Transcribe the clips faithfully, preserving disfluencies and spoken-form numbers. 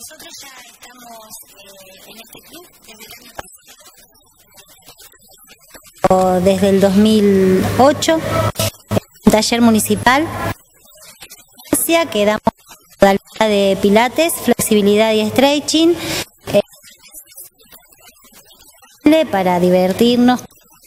Nosotros ya estamos eh, en este club desde el año pasado. Desde el dos mil ocho, un taller municipal que damos modalidad de pilates, flexibilidad y stretching eh, para divertirnos.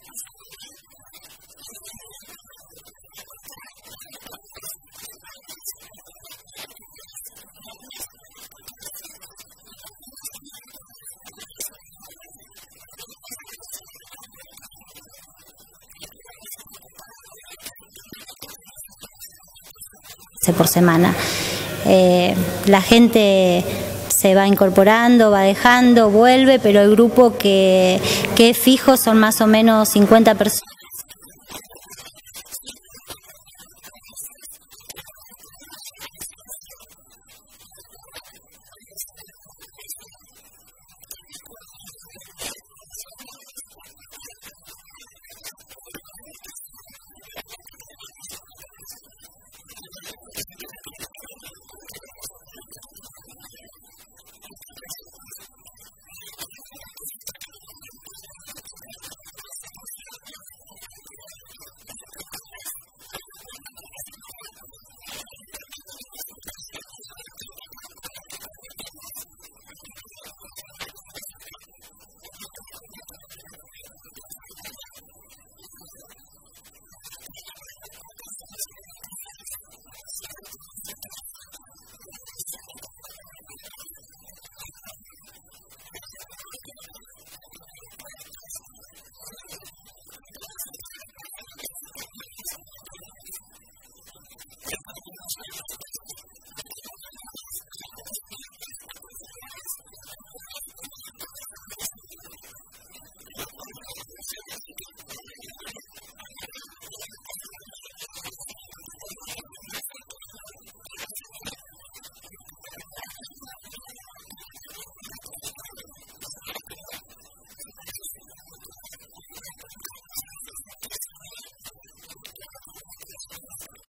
Por semana. Eh, la gente se va incorporando, va dejando, vuelve, pero el grupo que, que es fijo son más o menos cincuenta personas.